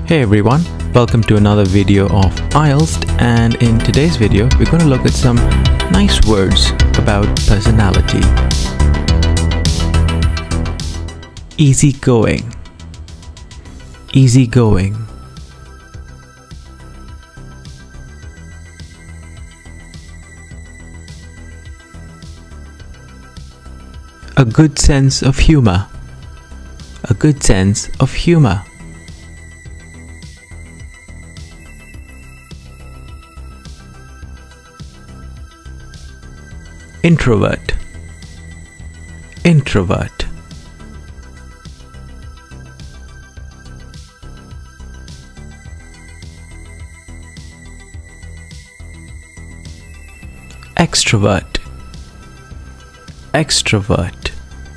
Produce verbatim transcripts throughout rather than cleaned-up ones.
Hey everyone, welcome to another video of I E L T S E D, and in today's video we're going to look at some nice words about personality. Easygoing. Easygoing. A good sense of humor. A good sense of humor. Introvert. Introvert. Extrovert. Extrovert.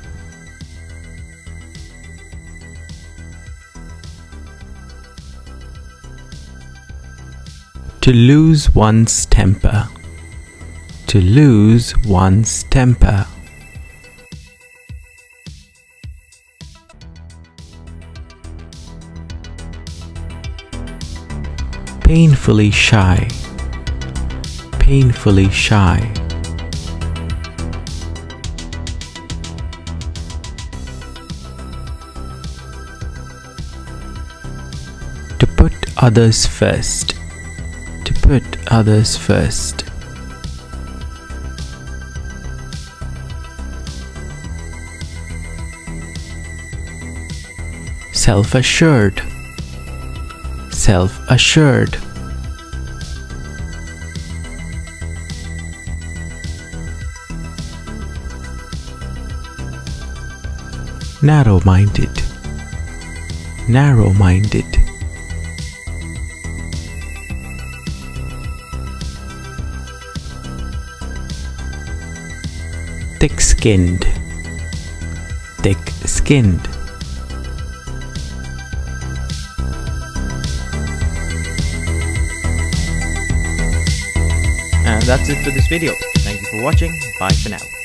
To lose one's temper. To lose one's temper. Painfully shy. Painfully shy. To put others first. To put others first. Self-assured. Self-assured. Narrow-minded. Narrow-minded. Thick-skinned. Thick-skinned. And that's it for this video. Thank you for watching. Bye for now.